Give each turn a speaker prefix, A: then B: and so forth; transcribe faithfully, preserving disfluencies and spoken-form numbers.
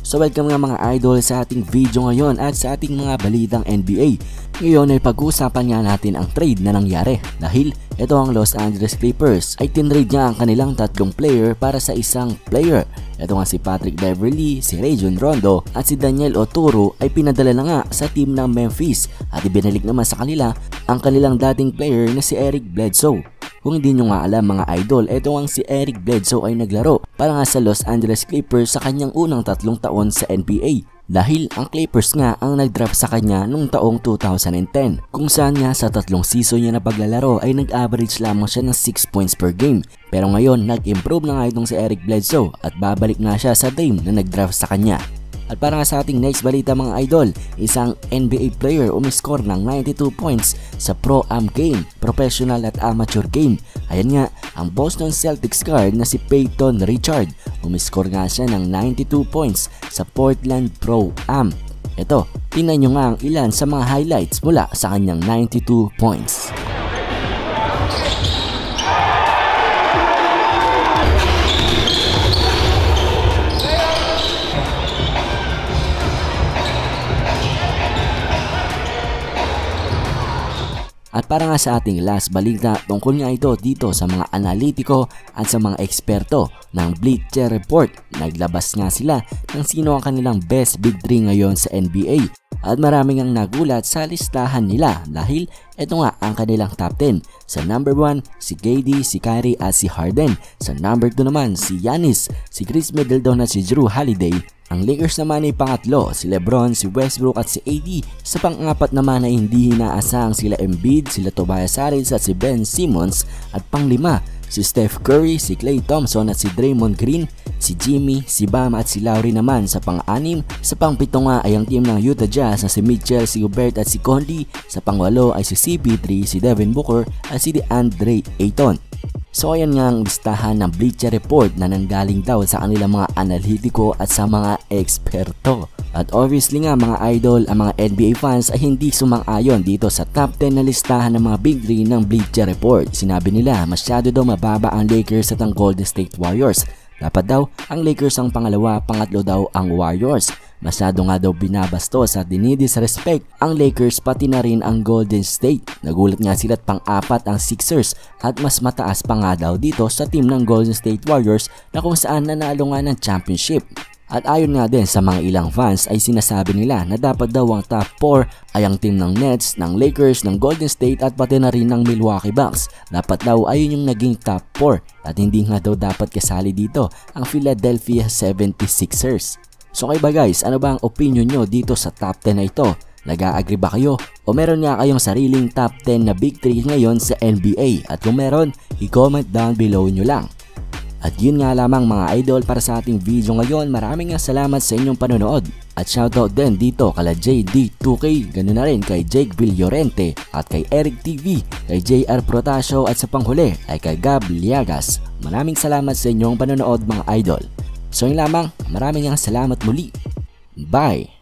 A: So welcome nga mga idol sa ating video ngayon at sa ating mga balitang N B A. Ngayon ay pag-uusapan nga natin ang trade na nangyari dahil ito ang Los Angeles Clippers ay tinrade nga ang kanilang tatlong player para sa isang player. Ito nga si Patrick Beverley, si Rajon Rondo at si Daniel Oturu ay pinadala na nga sa team ng Memphis at ibinalik naman sa kanila ang kanilang dating player na si Eric Bledsoe. Kung hindi nyo nga alam mga idol, ito ang si Eric Bledsoe ay naglaro para nga sa Los Angeles Clippers sa kanyang unang tatlong taon sa N B A. Dahil ang Clippers nga ang nag-draft sa kanya noong taong two thousand ten, kung saan nga sa tatlong season niya na paglalaro ay nag-average lamang siya ng six points per game. Pero ngayon nag-improve na nga itong si Eric Bledsoe at babalik nga siya sa team na nag-draft sa kanya. At para nga sa ating next balita mga idol, isang N B A player umiscore ng ninety-two points sa Pro-Am game, professional at amateur game. Ayan nga, ang Boston Celtics guard na si Peyton Richard, umiscore nga siya ng ninety-two points sa Portland Pro-Am. Ito, tingnan nyo nga ang ilan sa mga highlights mula sa kanyang ninety-two points. At para nga sa ating last balita, tungkol nga ito dito sa mga analitiko at sa mga eksperto ng Bleacher Report. Naglabas nga sila ng sino ang kanilang best big three ngayon sa N B A. At maraming ang nagulat sa listahan nila dahil ito nga ang kanilang top ten. Sa number one, si K D, si Kyrie at si Harden. Sa number two naman, si Giannis, si Chris Middleton at si Jrue Holiday. Ang Lakers naman ay pangatlo, si LeBron, si Westbrook at si A D. Sa pang-apat naman ay hindi inaasahang sila Embiid, sila Tobias Harris at si Ben Simmons. At panglima, si Steph Curry, si Klay Thompson at si Draymond Green, si Jimmy, si Bam at si Lowry naman. Sa pang-anim, sa pang-pito nga ay ang team ng Utah Jazz na si Mitchell, si Gobert at si Conley. Sa pang-walo ay si C P three, si Devin Booker at si DeAndre Ayton. So ayan nga ang listahan ng Bleacher Report na nanggaling daw sa kanilang mga analitiko at sa mga eksperto. At obviously nga mga idol, ang mga N B A fans ay hindi sumang-ayon dito sa top ten na listahan ng mga Big three ng Bleacher Report. Sinabi nila masyado daw mababa ang Lakers at ang Golden State Warriors. Dapat daw ang Lakers ang pangalawa, pangatlo daw ang Warriors. Masyado nga daw binabastos at dinidisrespect ang Lakers pati na rin ang Golden State. Nagulat nga sila at pang-apat ang Sixers at mas mataas pa nga daw dito sa team ng Golden State Warriors na kung saan nanalo nga ng championship. At ayon nga din sa mga ilang fans ay sinasabi nila na dapat daw ang top four ay ang team ng Nets, ng Lakers, ng Golden State at pati na rin ng Milwaukee Bucks. Dapat daw ayun yung naging top four at hindi nga daw dapat kasali dito ang Philadelphia seventy-sixers. So kayo ba guys, ano ba ang opinion nyo dito sa top ten na ito? Nag-a-agree ba kayo? O meron nga kayong sariling top ten na big three ngayon sa N B A? At kung meron, i-comment down below nyo lang. At yun nga lamang mga idol para sa ating video ngayon. Maraming nga salamat sa inyong panonood. At shoutout din dito kala J D two K, ganoon na rin kay Jake Villorente at kay Eric T V, kay J R Protasio at sa panghuli ay kay Gab Liagas. Maraming salamat sa inyong panonood mga idol. So yun lamang, maraming nga salamat muli. Bye!